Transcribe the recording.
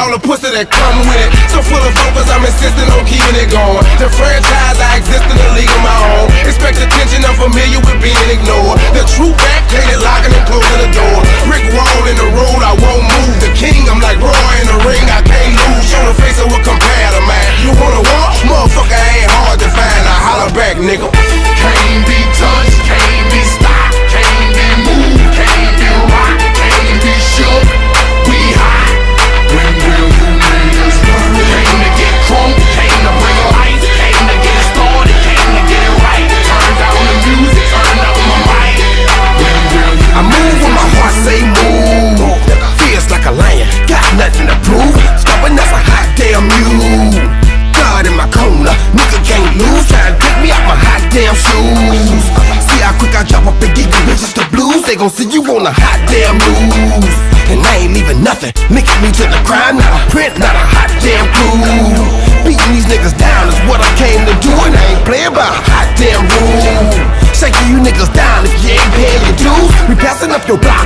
all the pussy that come with it. So full of focus, I'm insisting on keeping it going. The franchise, I exist in a league of my own. Expect attention, I'm familiar with being ignored. The true back, painted, locking and closing the door. Brick wall in the road, I won't move. The king, I'm like Roy in the ring, I can't lose. Show the face of what compare to man. You wanna walk? Motherfucker ain't hard to find. I holler back, nigga. Can't be touched, can't be stopped, can't be moved, can't be rocked, can't be shook. We hot. When will you niggas learn? Came to get crunk, came to bring light, came to get started, came to get right. Turn down the music, turn up my mic. When will you I move when my heart say move. Feels like a lion, got nothing to prove. Stubborn as a hot damn mule. God in my corner, nigga can't lose. Try to take me out my hot damn shoes. See how quick I drop up and give you bitches the blues. They gon' see you on a hot damn news. And I ain't leaving nothing, linking me to the crime. Not a print, not a hot damn clue. Beating these niggas down is what I came to do. And I ain't playing by a hot damn rule. Shaking you niggas down if you ain't paying your dues. We passing up your block